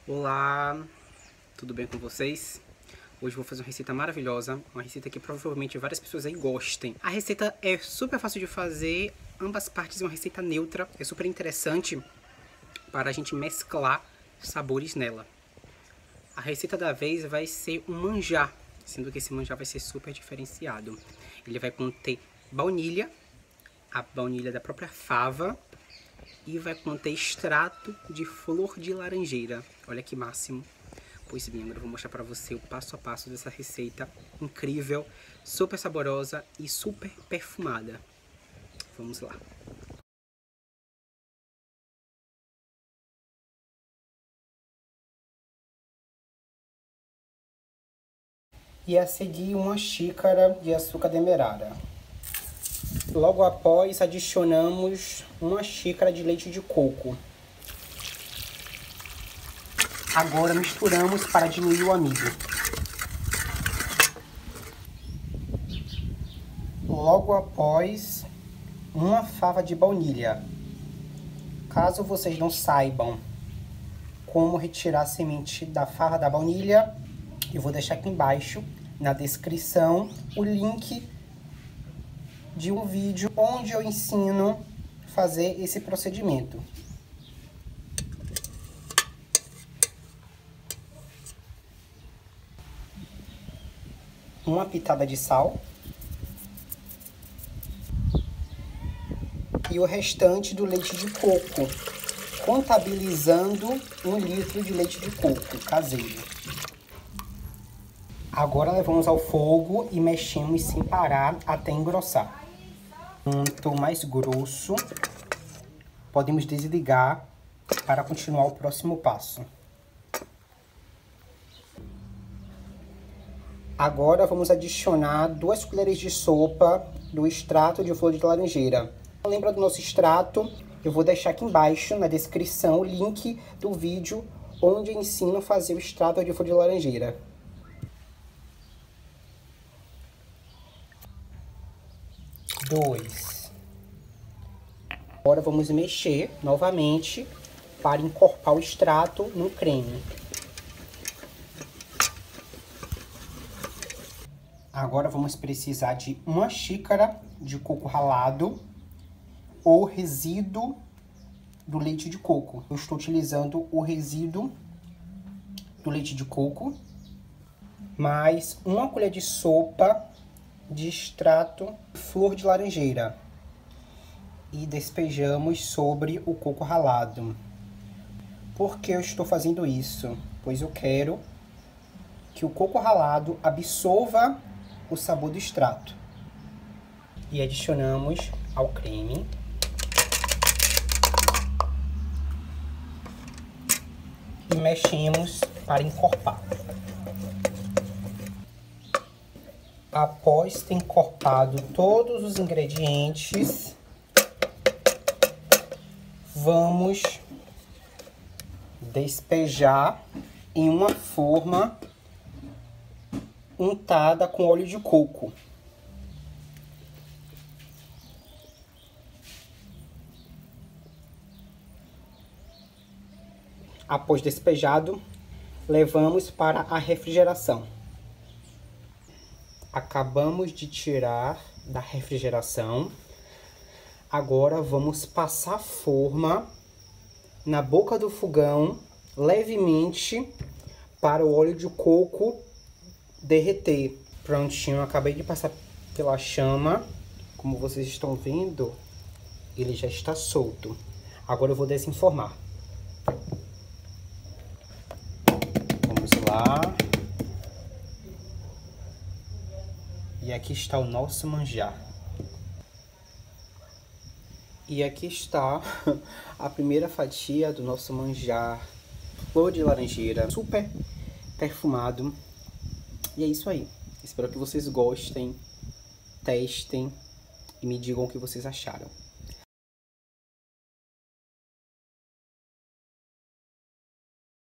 Olá, tudo bem com vocês? Hoje eu vou fazer uma receita maravilhosa, uma receita que provavelmente várias pessoas aí gostem. A receita é super fácil de fazer, ambas partes é uma receita neutra, é super interessante para a gente mesclar sabores nela. A receita da vez vai ser um manjar, sendo que esse manjar vai ser super diferenciado. Ele vai conter baunilha, a baunilha da própria fava, e vai conter extrato de flor de laranjeira. Olha que máximo. Pois bem, agora eu vou mostrar para você o passo a passo dessa receita incrível, super saborosa e super perfumada. Vamos lá. E a seguir, uma xícara de açúcar demerara. Logo após, adicionamos uma xícara de leite de coco. Agora misturamos para diluir o amido. Logo após, uma fava de baunilha. Caso vocês não saibam como retirar a semente da fava da baunilha, eu vou deixar aqui embaixo na descrição o link de um vídeo onde eu ensino a fazer esse procedimento. Uma pitada de sal e o restante do leite de coco, contabilizando 1 litro de leite de coco caseiro. Agora levamos ao fogo e mexemos sem parar até engrossar. Quanto mais grosso, podemos desligar para continuar o próximo passo. Agora vamos adicionar 2 colheres de sopa do extrato de flor de laranjeira. Lembra do nosso extrato? Eu vou deixar aqui embaixo na descrição o link do vídeo onde eu ensino a fazer o extrato de flor de laranjeira. Agora vamos mexer novamente para encorpar o extrato no creme. Agora vamos precisar de 1 xícara de coco ralado ou resíduo do leite de coco. Eu estou utilizando o resíduo do leite de coco, mais 1 colher de sopa de extrato de flor de laranjeira. E despejamos sobre o coco ralado. Por que eu estou fazendo isso? Pois eu quero que o coco ralado absorva o sabor do extrato. E adicionamos ao creme. E mexemos para encorpar. Após ter encorpado todos os ingredientes, vamos despejar em uma forma untada com óleo de coco. Após despejado, levamos para a refrigeração. Acabamos de tirar da refrigeração. Agora vamos passar a forma na boca do fogão levemente para o óleo de coco derreter. Prontinho, acabei de passar pela chama. Como vocês estão vendo, ele já está solto. Agora eu vou desenformar. Vamos lá. E aqui está o nosso manjar. E aqui está a primeira fatia do nosso manjar flor de laranjeira, super perfumado. E é isso aí. Espero que vocês gostem, testem e me digam o que vocês acharam.